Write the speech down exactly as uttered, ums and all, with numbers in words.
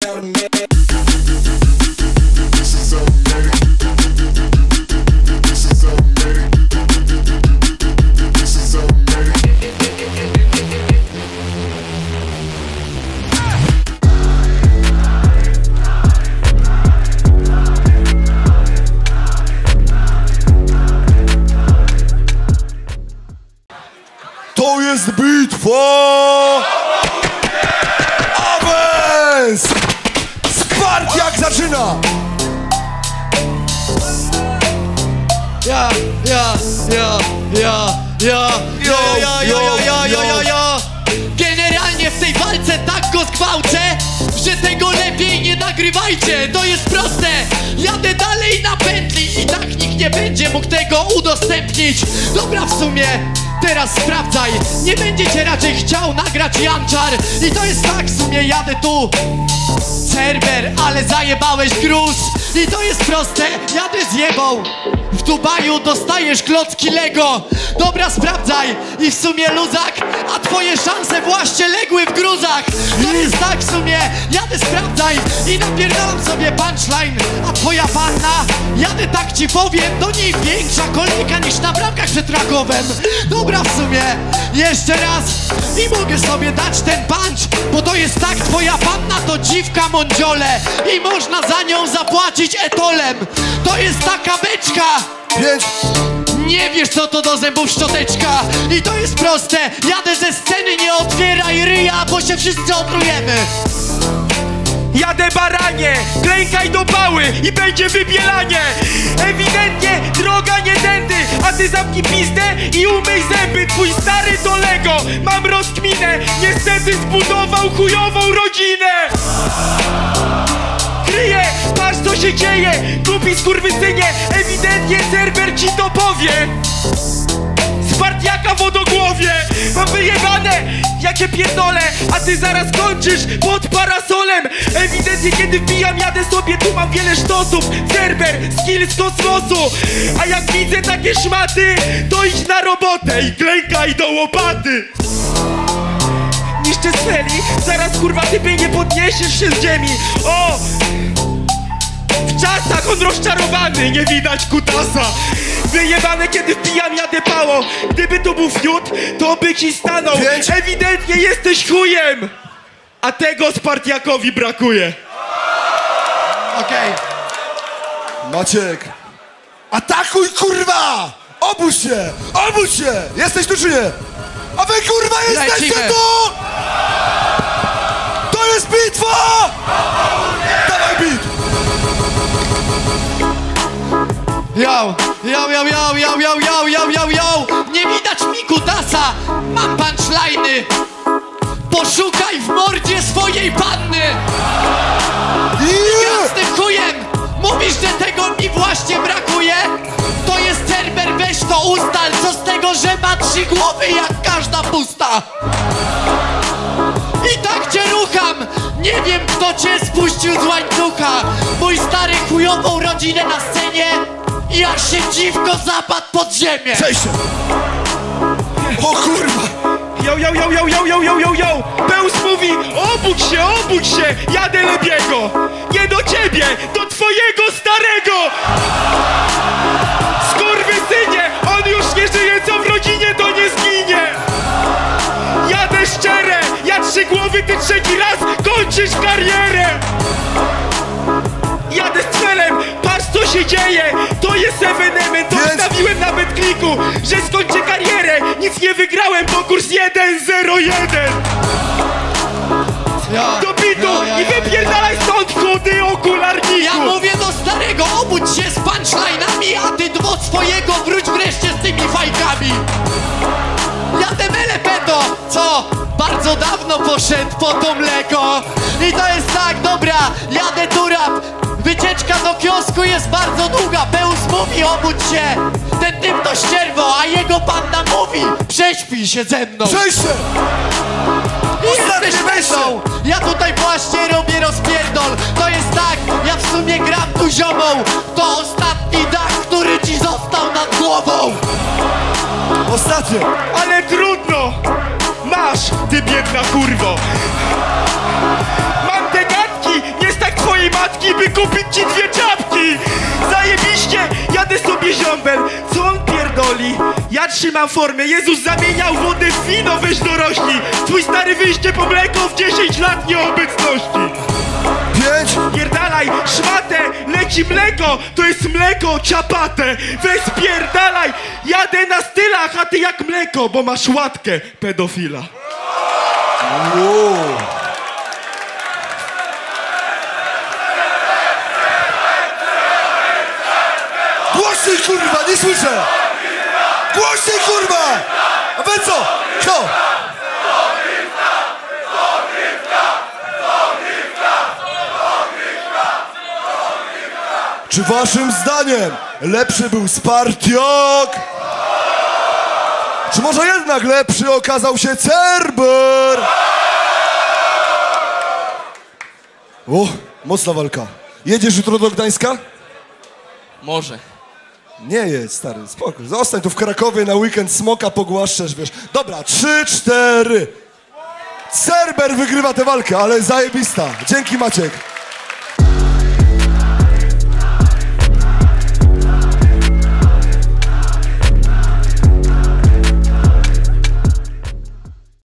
To jest bitwa! Awens! Spartiak zaczyna! Ja, ja, ja, ja, ja, ja, ja, ja, ja, ja, ja, ja. Generalnie w tej walce tak go zgwałcę, że tego lepiej nie nagrywajcie. To jest proste, jadę dalej na pętli i tak nikt nie będzie mógł tego udostępnić. Dobra, w sumie teraz sprawdzaj, nie będziecie raczej chciał nagrać Janczar. I to jest tak, w sumie jadę tu serwer, ale zajebałeś gruz. I to jest proste, jadę zjebał. W Dubaju dostajesz klocki Lego. Dobra, sprawdzaj i w sumie luzak, a twoje szanse właśnie legły w gruzach. To jest tak, w sumie jadę sprawdzaj i napierdalam sobie punchline. A twoja panna, jadę tak ci powiem, do niej większa kolejka niż na bramkach przed Rakowem. Dobra, w sumie jeszcze raz i mogę sobie dać ten punch, bo to jest tak, twoja panna to dziwka mondziole i można za nią zapłacić etolem. To jest taka beczka. Pięć. Nie wiesz co to do zębów szczoteczka. I to jest proste, jadę ze sceny, nie otwieraj ryja, bo się wszyscy otrujemy. Jadę baranie, klękaj do pały i będzie wybielanie. Ewidentnie droga nie tędy, a ty zamknij pizdę i umyj zęby. Twój stary to Lego, mam rozkminę, niestety zbudował chujową rodzinę. Kryje, patrz co się dzieje, głupi skurwysynie, ewidentnie serwer ci to powie. Spartiaka w wodogłowie, mam wyjebane, jakie pierdolę, a ty zaraz kończysz pod parasolem. Ewidentnie kiedy wbijam, jadę sobie, tu mam wiele sztosów. Serwer, skill z kosmosu, a jak widzę takie szmaty, to idź na robotę i klękaj do łopaty. Niszczę celi, zaraz kurwa typie nie podniesiesz się z ziemi. O! W czasach on rozczarowany, nie widać kutasa. Wyjebane kiedy wpijam, jadę pało. Gdyby to był fiut, to by ci stanął. Pięć. Ewidentnie jesteś chujem, a tego Spartiakowi brakuje. Okej. Maciek. Atakuj, kurwa! Obudź się! Obudź się! Jesteś tu czy nie? A wy, kurwa, jesteście Lecimy. tu! To jest bitwa! Dawaj bit! Yo, yo, yo, yo, yo, yo, yo, yo, yo, yo. Nie widać mi kutasa, mam punchline'y. Poszukaj w mordzie swojej panny. Yeah! Z tym chujem mówisz, że tego mi właśnie brakuje. To jest serwer, weź to ustal. Co z tego, że ma trzy głowy jak każda pusta. I tak cię rucham. Nie wiem kto cię spuścił z łańcucha. Mój stary chujową rodzinę na scenie i jak się dziwko zapadł pod ziemię. Przejście! O kurwa! Yo, yo, yo, yo, yo, yo, yo, yo, yo! Pełz mówi, obudź się, obudź się! Jadę Lebiego! Nie do ciebie, do twojego starego! Skurwysynie, on już nie żyje, co w rodzinie to nie zginie! Jadę szczerze, ja trzy głowy, ty trzeci raz kończysz karierę! Jadę z celem, patrz co się dzieje, to jest ewenement, to wstawiłem na BetClicku, że skończę karierę, nic nie wygrałem, bo kurs jeden zero jeden. Do bitu i wypierdalaj stąd, chudy okularniku. Ja mówię do starego, obudź się z punchline'ami, a ty do swojego wróć wreszcie z tymi fajkami. Jadę melepeto, co bardzo dawno poszedł po to mleko. I to jest tak, dobra, jadę tu rap. Wycieczka do kiosku jest bardzo długa. Pełz mówi, obudź się. Ten typ to ścierwo, a jego panna mówi, prześpij się ze mną. Przejście! Jesteś myślą. Ja tutaj właśnie robię rozpierdol. To jest tak, ja w sumie gram tu ziomą. To ostatni dach, który ci został nad głową. Ostatnio! Ale trudno! Masz, ty biedna kurwo! Mam te gadki, nie trzymam formę. Jezus zamieniał wodę w wino, weź dorośli. Twój stary wyjście po mleko w dziesięć lat nieobecności. Pięć. Pierdalaj, szmatę, leci mleko, to jest mleko, ciapatę. Weź spierdalaj, jadę na stylach, a ty jak mleko, bo masz łatkę pedofila. Wow. Głośniej, kurwa, nie słyszę! Głośniej, kurwa! A wy co? Kto? Czy waszym zdaniem lepszy był Spartiak? Czy może jednak lepszy okazał się Cerber? O, mocna walka. Jedziesz jutro do Gdańska? Może. Nie jedź, stary, spokój. Zostań tu w Krakowie na weekend, smoka pogłaszczesz, wiesz. Dobra, trzy, cztery. Cerber wygrywa tę walkę, ale zajebista. Dzięki, Maciek.